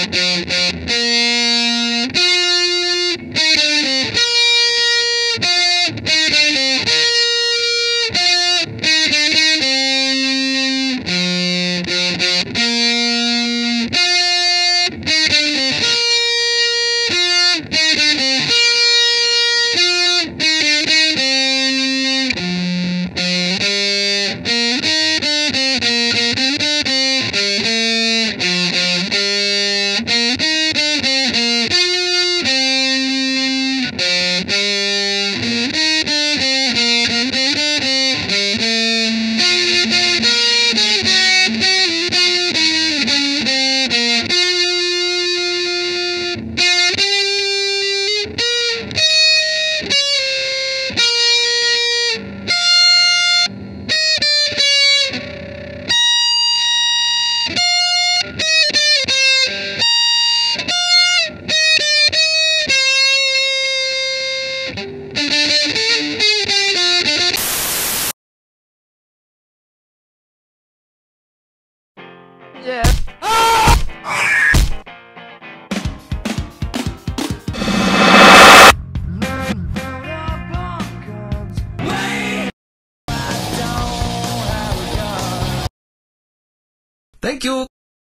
Thank you.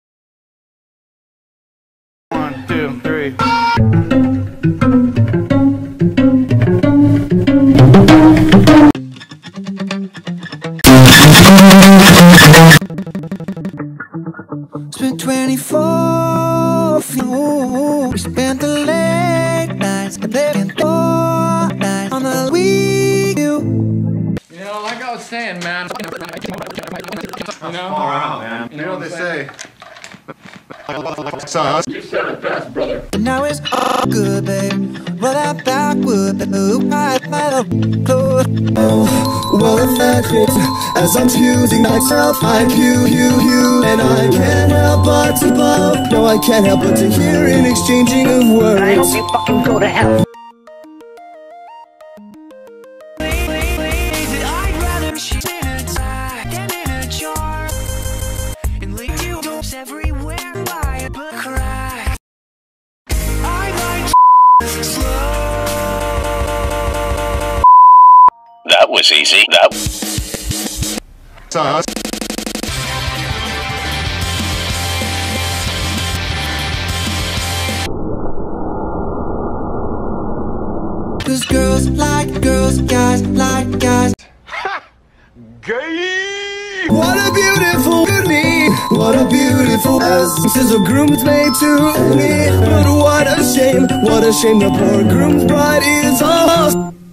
1, 2, 3. Spent 24, we spent the late nights, and then 4 nights on the week. You know, like I was saying, man. You know, Far out, man. You know what they say. You said it best, brother. Now it's all good, babe. Roll that backward, ooh, I close. Well, imagine as I'm choosing myself, I'm you, and I can't help but to love. No, I can't help but to hear an exchanging of words. I hope you fucking go to hell. I'd rather shit in a sack than in a jar, and leave you dopes everywhere by a crack. I like slow. That was easy. Cause girls like girls, guys like guys. Gay! What a beautiful me, what a beautiful this is a groom's made to me. But what a shame the poor groom's bride is lost.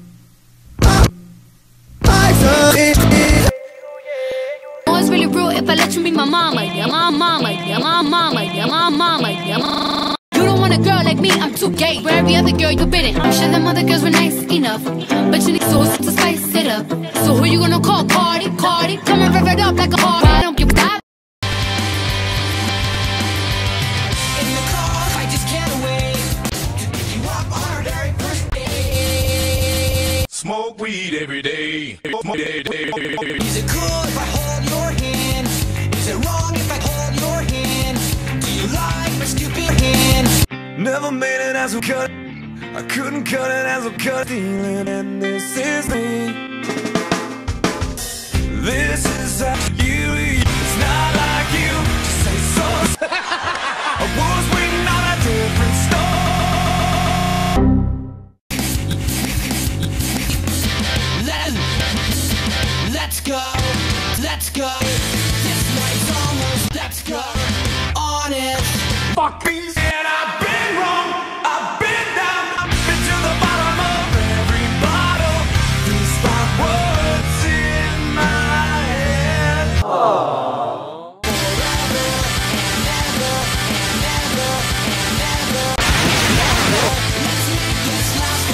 It's really real if I let you be my mama, yeah, my mama, yeah, my mama, yeah, my mama, yeah, my. You don't want a girl like me, I'm too gay. For every other girl you bitten, I'm sure them other girls were nice enough, but you need sauce to spice it up. So who you gonna call? Cardi, come and rev it up like a heart. I don't give a damn. In the car, I just can't wait to pick you up on our very first date. Smoke weed every day. Is it cool if I hold your hand? Is it wrong if I hold your hand? Do you like my stupid hand? Never made it as a cut. I couldn't cut it as a cut. Feeling, and this is me. This is how you. It's not like you to say so. I was waiting on a different store. Let's go. This night's almost. Let's go. On it. Fuck these. And I've been wrong. I've been down. I've been to the bottom of every bottle. These are what's in my head. Oh. Forever and ever and ever and ever and ever. Let's make this last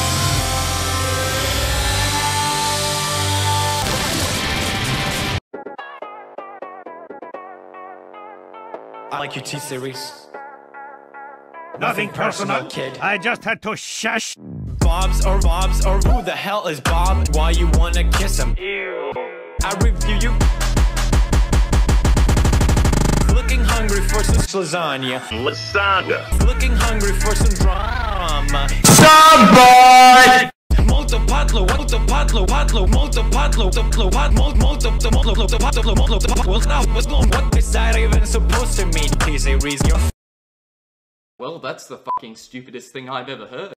I like your T-Series. Nothing personal, kid. I just had to shush. Bob's or who the hell is Bob? Why you wanna kiss him? Ew. I review you. Look Looking hungry for some lasagna. Lasagna. Looking hungry for some drama. Somebody! Molto patlo, molto patlo, patlo, molto patlo, what is that even supposed to mean? Please say reason. Well, that's the fucking stupidest thing I've ever heard.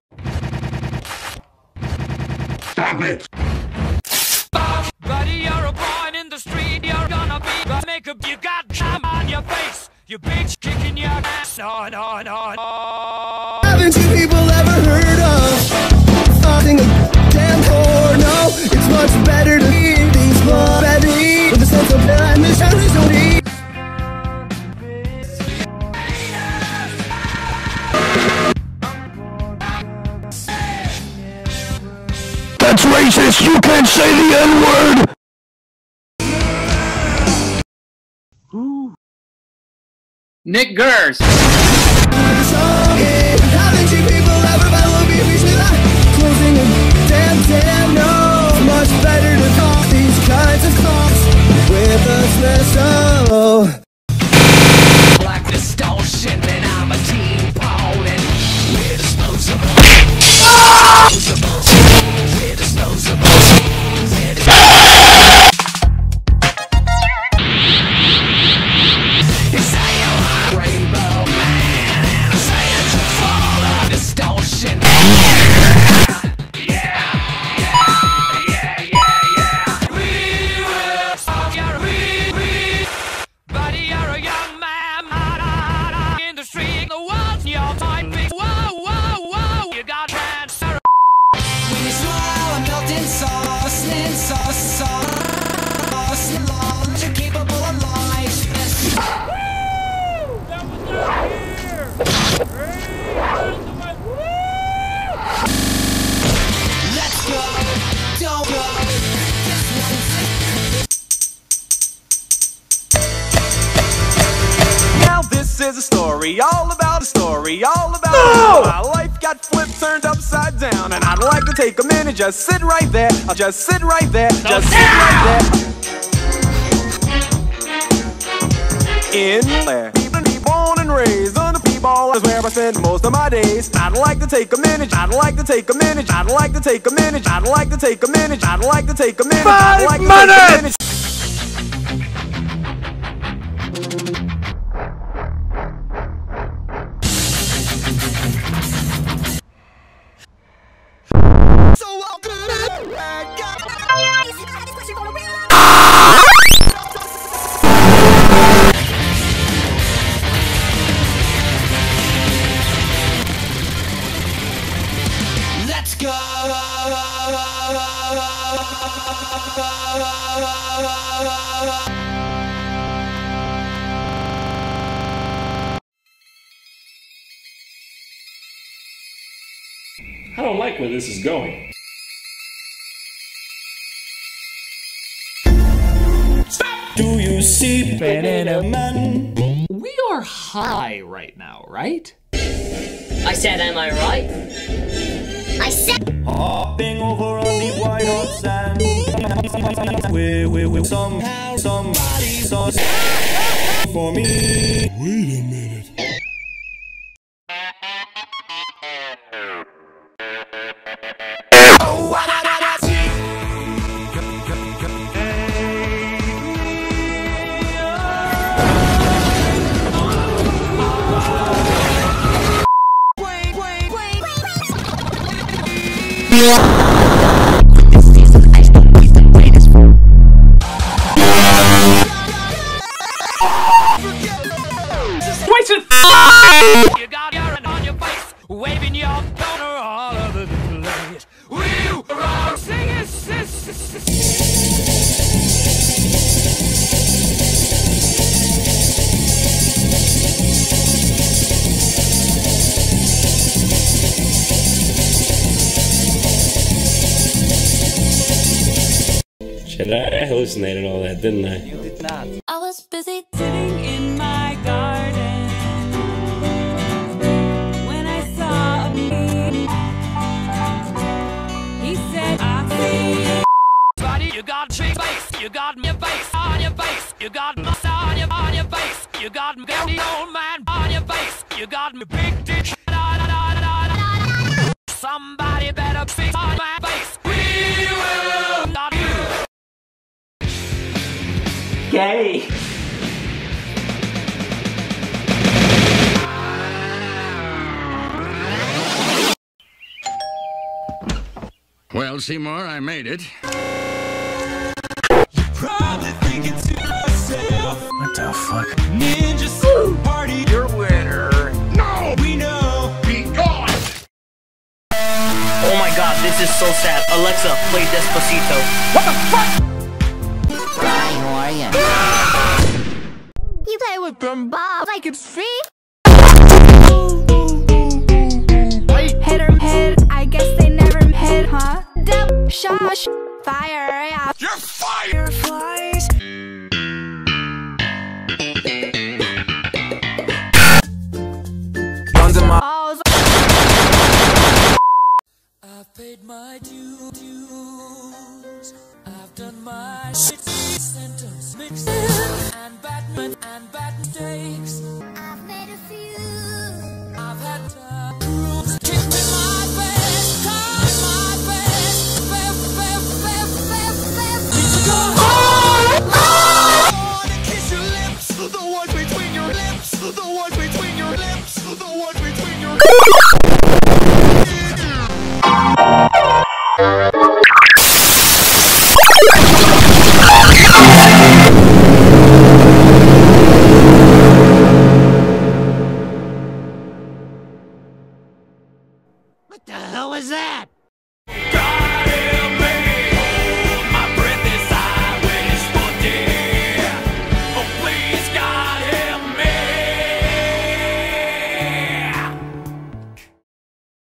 Stop it! Buddy, you're a boy in the street, you're gonna be the makeup, you got jam on your face, you bitch kicking your ass, no. Haven't you people ever heard of something a damn porno? It's much better to hear these bloody with a sense of madness and there's no need. That's racist! You can't say the N-word! Nick Gers! Haven't you people ever followed me recently? Closing a damn no. It's much better to talk these kinds of thoughts with a special. Like distortion, and I'm a T-bone, and we're disposable. We're disposable. You say you're a rainbow man, and I say that you're full of distortion. Yeah. We will stop your buddy, you're a young man in the street. The world's your time. Whoa. You got cancer. When you smile, I'm melting sauce. You're capable of life. Let's go. Don't go. Now this is a story, all about how my life got flipped, turned upside down. And I'd like to take a minute, just sit right there. I'll just sit right there, just sit right there. In there, even be born and raised on the P-ball is where I spend most of my days. I'd like to take a minute, I'd like to take a minute, I'd like to take a minute, I'd like to take a minute, I'd like to take a minute, I'd like to take a minute. Let's go. I don't like where this is going. Do you see Banana Man? We are high right now, right? I said, am I right? I said. Hopping over on the white hot sand. Where somehow somebody saw for me. Wait a minute. Oh, what I see. This season, I think he's the greatest. You got urine on your face, waving your donor all over the place. We are singing. Shit, I hallucinated all that, didn't I? You did not. I was busy sitting in my garden when I saw a bee. He said, I see. Buddy, you got cheap face, you got me face on your face, you got must on your face, you got me. You got me big dick. Somebody better fix my face. We will not do. Gay. Well, Seymour, I made it. Probably thinking to myself, What the fuck? Ninja Super Party, your winner. No! We know. Be gone! Oh my god, this is so sad. Alexa, play Despacito. What the fuck? Hi, how are you? You play with them Bob like it's free? Hit or head, I guess they never hit, huh? Dub, shush, fire, yeah. You're fired! Flies. Oh, I've paid my dues. I've done my sentence mixed and Batman and bad mistakes. I've made a few. I've had rules. Kick me my best, time my best. I wanna kiss your lips, the ones between your lips, the ones between your lips, the ones between your lips. What the hell was that?